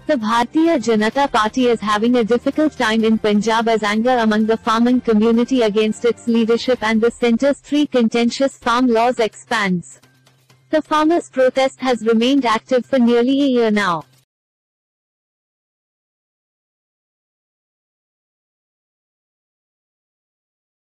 The Bharatiya Janata Party is having a difficult time in Punjab as anger among the farming community against its leadership and the centre's three contentious farm laws expands. The farmers' protest has remained active for nearly a year now.